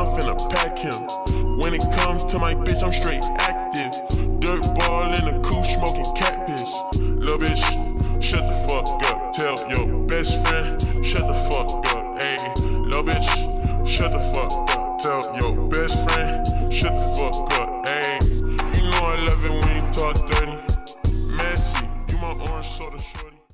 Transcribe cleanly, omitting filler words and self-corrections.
I'm finna pack him. When it comes to my bitch, I'm straight active. Dirt ball in the coupe, smoking cat piss. Lil' bitch, shut the fuck up. Tell your best friend, shut the fuck up. Ayy, lil' bitch, shut the fuck up. Tell your best friend, shut the fuck up.